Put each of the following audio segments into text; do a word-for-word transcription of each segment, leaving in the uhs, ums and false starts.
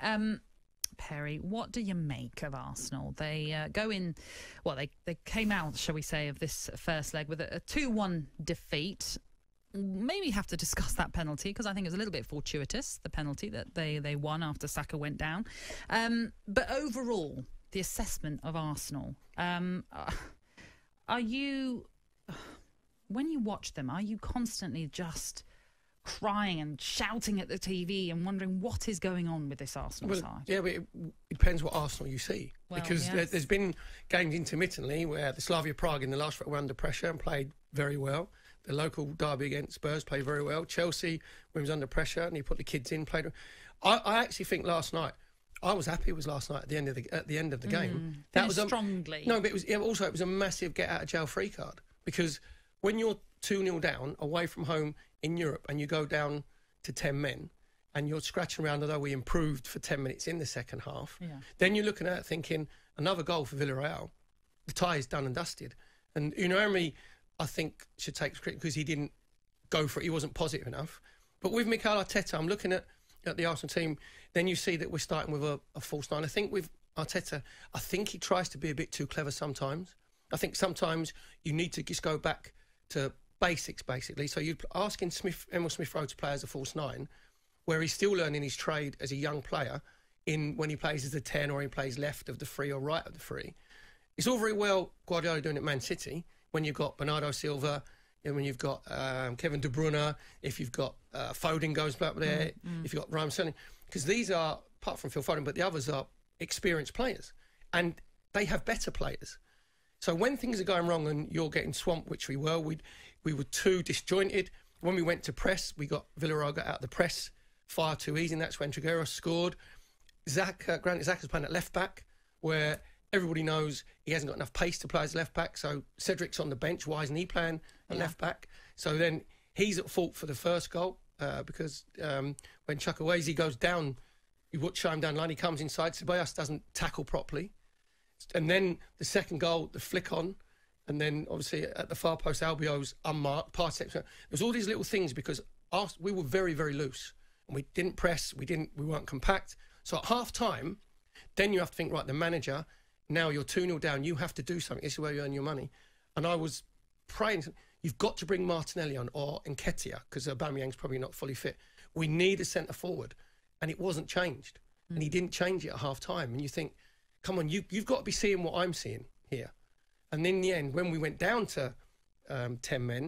Um, Perry, what do you make of Arsenal? They uh, go in, well, they, they came out, shall we say, of this first leg with a two one defeat. Maybe have to discuss that penalty, because I think it was a little bit fortuitous, the penalty that they, they won after Saka went down. Um, but overall, the assessment of Arsenal, um, are you, when you watch them, are you constantly just crying and shouting at the T V and wondering what is going on with this Arsenal well, side? Yeah, but it, it depends what Arsenal you see. Well, because yes. there, there's been games intermittently where the Slavia Prague in the last were under pressure and played very well. The local derby against Spurs played very well. Chelsea, when he was under pressure and he put the kids in, played. I, I actually think last night, I was happy it was last night at the end of the at the end of the game. Mm, that was a, strongly. No, but it was yeah, also it was a massive get out of jail free card, because when you're two nil down away from home in Europe and you go down to ten men and you're scratching around, although we improved for ten minutes in the second half, yeah. then you're looking at it thinking another goal for Villarreal. The tie is done and dusted. And Unai Emery, I think, should take credit because he didn't go for it. He wasn't positive enough. But with Mikel Arteta, I'm looking at, at the Arsenal team, then you see that we're starting with a, a false nine. I think with Arteta, I think he tries to be a bit too clever sometimes. I think sometimes you need to just go back to basics, basically. So you're asking Smith, Emil Smith-Rowe to play as a false nine, where he's still learning his trade as a young player in when he plays as a ten or he plays left of the three or right of the three. It's all very well Guardiola doing it at Man City, when you've got Bernardo Silva, and when you've got um, Kevin De Bruyne, if you've got uh, Foden goes up there, mm, mm. if you've got Raheem Sterling, because these are, apart from Phil Foden, but the others are experienced players, and they have better players. So when things are going wrong and you're getting swamped, which we were, we we were too disjointed. When we went to press, we got Villarreal got out of the press far too easy, and that's when Trigueros scored. Zach, uh, Granit Xhaka is playing at left back, where everybody knows he hasn't got enough pace to play as left back. So Cedric's on the bench. Why isn't he playing at yeah. left back? So then he's at fault for the first goal uh, because um, when Chukwueze goes down, you watch him down the line, he comes inside. Ceballos doesn't tackle properly. And then the second goal, the flick on, and then obviously at the far post, Albio's unmarked. Parsec. There's all these little things because our, we were very, very loose. And we didn't press, we didn't, we weren't compact. So at half time, then you have to think, right, the manager, now you're two nil down, you have to do something. This is where you earn your money. And I was praying, you've got to bring Martinelli on or Nketiah, because Aubameyang's probably not fully fit. We need a centre forward. And it wasn't changed. Mm. And he didn't change it at half time. And you think, come on, you, you've got to be seeing what I'm seeing here. And in the end, when we went down to um, ten men,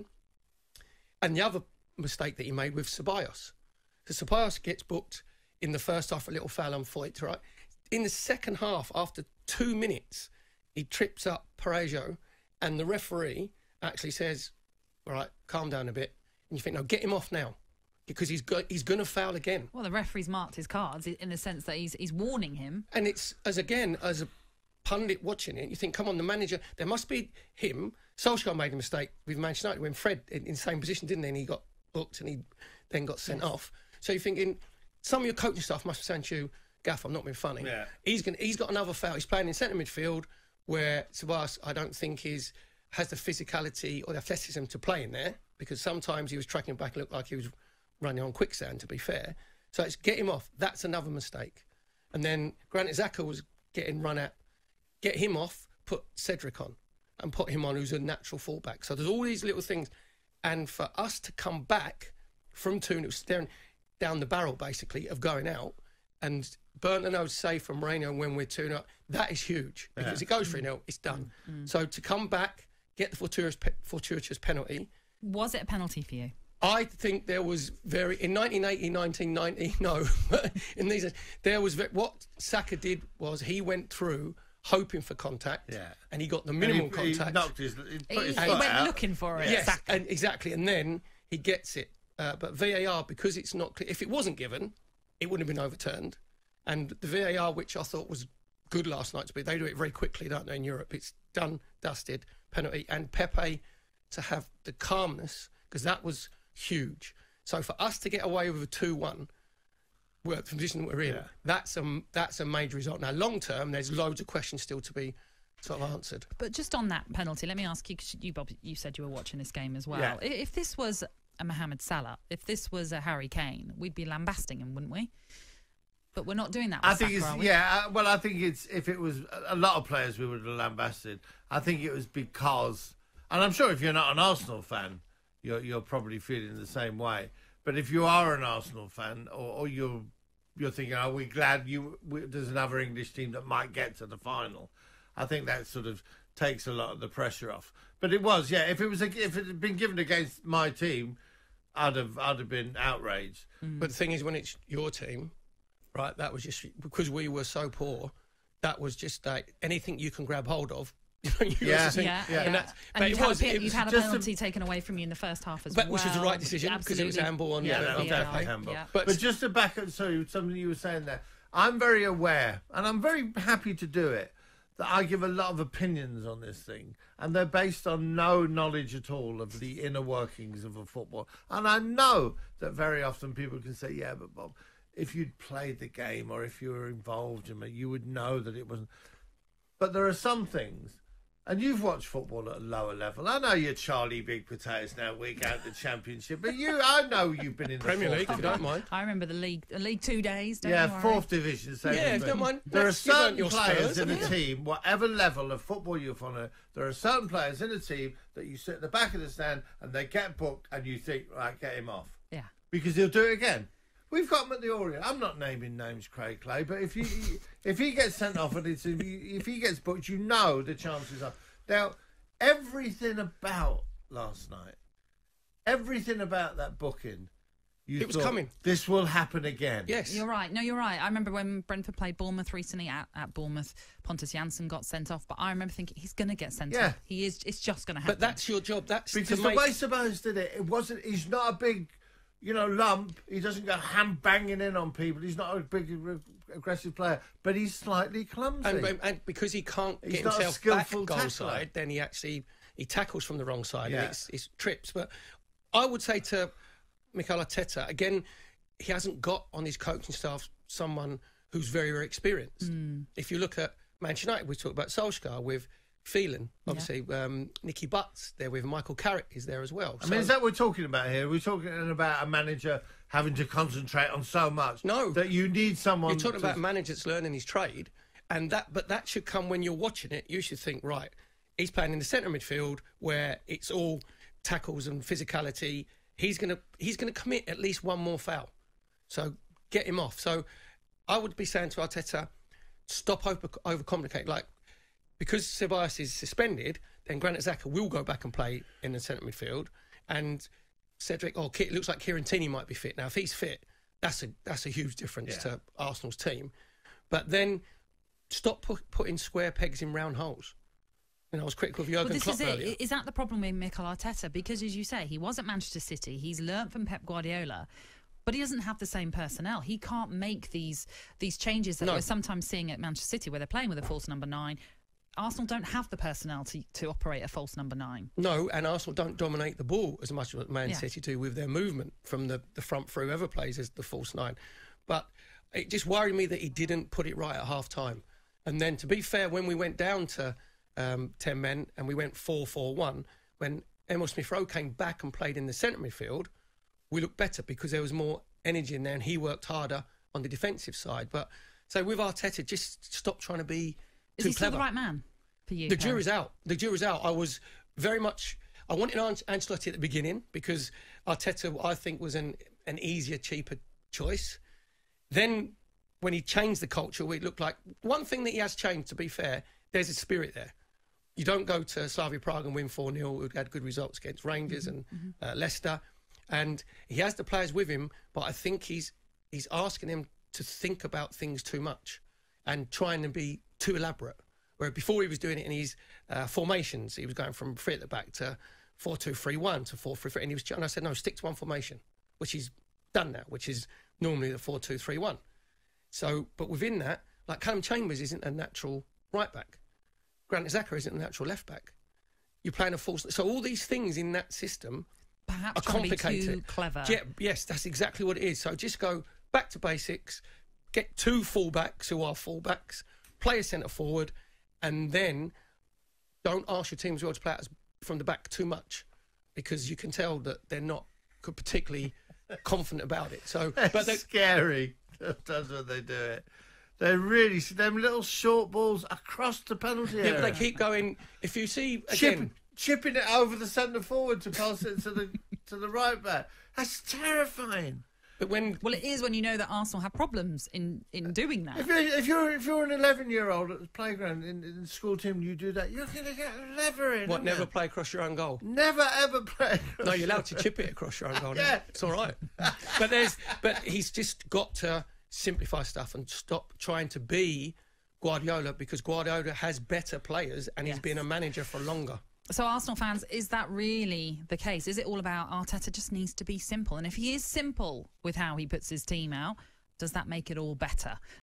and the other mistake that he made with Ceballos. So Ceballos gets booked in the first half, a little foul on Foyt, right? In the second half, after two minutes, he trips up Parejo, and the referee actually says, all right, calm down a bit. And you think, no, get him off now, because he's go- he's going to foul again. Well, the referee's marked his cards in the sense that he's he's warning him. And it's, as again, as a pundit watching it, you think, come on, the manager, there must be him. Solskjaer made a mistake with Manchester United when Fred, in, in the same position, didn't he? And he got booked and he then got sent yes. off. So you're thinking, some of your coaching staff must have sent to you, Gaff, I'm not being funny. Yeah. He's going he's got another foul. He's playing in centre midfield where Ceballos, I don't think is has the physicality or the athleticism to play in there, because sometimes he was tracking back and looked like he was running on quicksand, to be fair. So it's get him off. That's another mistake. And then Granit Xhaka was getting run at. Get him off, put Cedric on, and put him on who's a natural fullback. So there's all these little things. And for us to come back from two nil, staring down the barrel, basically, of going out, and burn the nose safe from Moreno when we're two nil, that is huge, because yeah. it goes three nil, it's done. Mm-hmm. So to come back, get the fortuitous, fortuitous penalty. Was it a penalty for you? I think there was very, in nineteen eighty, nineteen ninety, no, but in these, there was, what Saka did was he went through hoping for contact, yeah. and he got the minimal he, contact. He, knocked his, he, put he, his he foot went out. looking for it. Yes, and exactly, and then he gets it. Uh, but V A R, because it's not clear, if it wasn't given, it wouldn't have been overturned. And the V A R, which I thought was good last night to be, they do it very quickly, don't they, in Europe? It's done, dusted, penalty. And Pepe to have the calmness, because that was huge. So for us to get away with a two one, well, the position that we're in, yeah. that's a that's a major result. Now, long term, there's loads of questions still to be sort of answered. But just on that penalty, let me ask you, because you, Bob, you said you were watching this game as well. Yeah. If this was a Mohamed Salah, if this was a Harry Kane, we'd be lambasting him, wouldn't we? But we're not doing that. I With think Saka, it's are we? yeah. uh, Well, I think it's if it was a lot of players we would have lambasted. I think it was because, and I'm sure if you're not an Arsenal fan, you're you're probably feeling the same way. But if you are an Arsenal fan, or, or you're you're thinking, are we glad you we, there's another English team that might get to the final? I think that sort of takes a lot of the pressure off. But it was, yeah. If it was, a, if it had been given against my team, I'd have, I'd have been outraged. Mm. But the thing is, when it's your team, right? That was just because we were so poor. That was just like anything you can grab hold of. You know, you Yeah. think, Yeah, Yeah. yeah. And, that's, And but you've it had, was, a, pe- it you've was had a just a- penalty taken away from you in the first half as but well. which was the right decision because it was Absolutely. handball on Yeah, the that was on yeah, definitely Pepe. handball. yeah. But, But just to back up, sorry, something you were saying there. I'm very aware, and I'm very happy to do it, that I give a lot of opinions on this thing, and they're based on no knowledge at all of the inner workings of a football. And I know that very often people can say, yeah, but Bob, if you'd played the game or if you were involved in it, you would know that it wasn't. But there are some things, and you've watched football at a lower level. I know you're Charlie Big Potatoes now, week out the Championship, but you, I know you've been in the Premier fourth League, if you don't mind. I remember the league, the League Two days. Don't Yeah, you worry. fourth division. Same Yeah, as if me. you don't mind. There are Let's- you've earned certain your players Spurs, in a haven't you? team, whatever level of football you're on, there are certain players in a team that you sit at the back of the stand and they get booked and you think, right, get him off. Yeah. Because he'll do it again. We've got him at the Orient. I'm not naming names, Craig Clay, but if you if he gets sent off and it's, if, he, if he gets booked, you know the chances are. Now, everything about last night, everything about that booking, you It was thought, coming. this will happen again. Yes. You're right. No, you're right. I remember when Brentford played Bournemouth recently at, at Bournemouth, Pontus Jansson got sent off. But I remember thinking he's going to get sent Yeah. off. He is. It's just going to happen. But that's your job. That's Because to the make, way Sabines did it, it wasn't. He's not a big, you know, lump. He doesn't go hand banging in on people. He's not a big ag- aggressive player, but he's slightly clumsy. and, and because he can't He's get not a himself back skillful goal tackler. side, then he actually he tackles from the wrong side Yeah. and it's, it's trips. But I would say to Mikel Arteta again, he hasn't got on his coaching staff someone who's very very experienced. If you look at Manchester United, we talked about Solskjaer with Phelan, obviously um, Nicky Butts there with Michael Carrick is there as well. I mean, is that what we're talking about here? We're talking about a manager having to concentrate on so much. No. that you need someone. You're talking to, about a manager that's learning his trade, and that, but that should come when you're watching it. You should think, right, he's playing in the centre midfield where it's all tackles and physicality. He's gonna he's gonna commit at least one more foul, so get him off. So I would be saying to Arteta, stop over overcomplicate. Like because Ceballos is suspended, then Granit Xhaka will go back and play in the centre midfield, and Cedric, oh, it looks like Kieran Tierney might be fit now. If he's fit, that's a that's a huge difference Yeah. to Arsenal's team. But then stop put, putting square pegs in round holes. You know, I was critical of Jurgen Well, this Klopp is it. earlier. Is that the problem with Mikel Arteta? Because, as you say, he was at Manchester City. He's learnt from Pep Guardiola, but he doesn't have the same personnel. He can't make these these changes that No. we're sometimes seeing at Manchester City, where they're playing with a false number nine. Arsenal don't have the personnel to, to operate a false number nine. No, and Arsenal don't dominate the ball as much as Man Yeah. City do with their movement from the, the front through, whoever plays as the false nine. But it just worried me that he didn't put it right at half time. And then, to be fair, when we went down to um, ten men and we went four four one, when Emil Smith-Rowe came back and played in the centre midfield, we looked better because there was more energy in there and he worked harder on the defensive side. But so with Arteta, just stop trying to be Is too he still clever. the right man for you? The Perry? jury's out. The jury's out. I was very much. I wanted An- Ancelotti at the beginning because Arteta, I think, was an an easier, cheaper choice. Then, when he changed the culture, it looked like one thing that he has changed. To be fair, there's a spirit there. You don't go to Slavia Prague and win four nil. Who had good results against Rangers and uh, Leicester, and he has the players with him. But I think he's he's asking them to think about things too much and trying to be too elaborate. Where before he was doing it in his uh, formations, he was going from three at the back to four two three one to four three three, and he was. And I said, no, stick to one formation, which he's done now, which is normally the four two three one. So, but within that, like Callum Chambers isn't a natural right back, Granit Xhaka isn't a natural left back. You're playing a false. So all these things in that system Perhaps are trying to be complicated. too clever. Yeah, yes, that's exactly what it is. So just go back to basics, get two fullbacks who are fullbacks, play a centre forward, and then don't ask your team as well to play out from the back too much because you can tell that they're not particularly confident about it. So, That's but they, scary. That's what they do it. They really see them little short balls across the penalty area. Yeah, but they keep going. If you see again, Chip, chipping it over the centre forward to pass it to the to the right back. That's terrifying. but when Well, it is when you know that Arsenal have problems in, in doing that. If you're if you're if you're an eleven year old at the playground in, in the school team, you do that, you're gonna get a lever in. what aren't never you? play across your own goal. Never ever play. No, you're allowed to chip it across your own goal. Yeah. It's all right. But there's, but he's just got to simplify stuff and stop trying to be Guardiola, because Guardiola has better players and he's Yes. been a manager for longer. So, Arsenal fans, is that really the case? Is it all about Arteta just needs to be simple? And if he is simple with how he puts his team out, does that make it all better?